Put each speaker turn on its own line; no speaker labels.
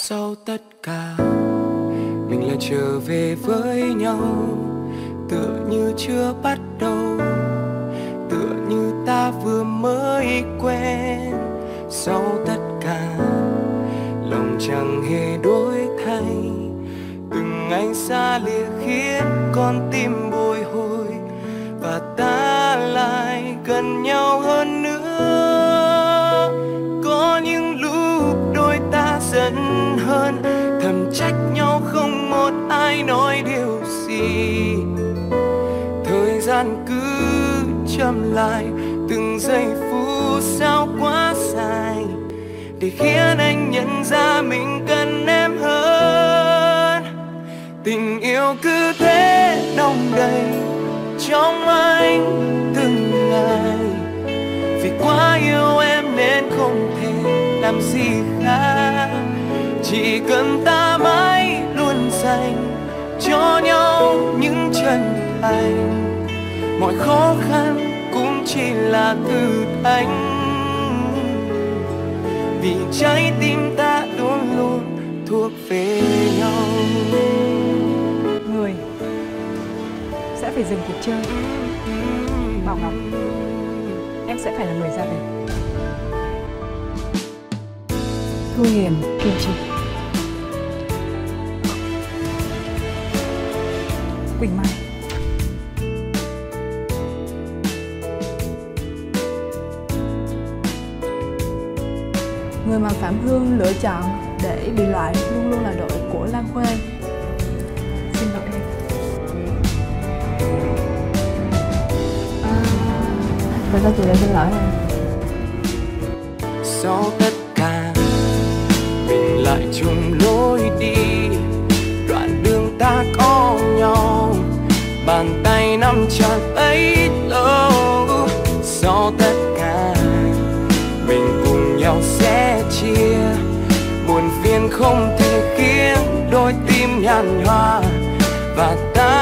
Sau tất cả mình lại trở về với nhau, tựa như chưa bắt đầu, tựa như ta vừa mới quen. Sau tất cả lòng chẳng hề đổi thay, từng ngày xa lìa khiến con tim bồi hồi, và ta lại gần nhau hơn nữa. Có những lúc đôi ta giận hơn, thầm trách nhau không một ai nói điều gì. Thời gian cứ chậm lại, từng giây phút sao quá dài, để khiến anh nhận ra mình cần em hơn. Tình yêu cứ thế đong đầy trong anh từng ngày, vì quá yêu em nên không thể làm gì khác. Chỉ cần ta mãi luôn dành cho nhau những chân thành, mọi khó khăn cũng chỉ là thử thách, vì trái tim ta luôn luôn thuộc về nhau.
Người sẽ phải dừng cuộc chơi. Bảo Ngọc, em sẽ phải là người ra về. Thu Hiền, Kiên Trì, Quỳnh Mai.
Người mà Phạm Hương lựa chọn để bị loại luôn luôn là đội của Lan Khuê.
Xin lỗi em.
Tại sao chị lại xin lỗi em?
Sau tất cả mình lại chung lối đi, đoạn đường ta có nhau, bàn tay nắm chặt bấy lâu. Sau tất cả mình cùng nhau sẽ chia, buồn phiền không thể khiến đôi tim nhàn nhòa, và ta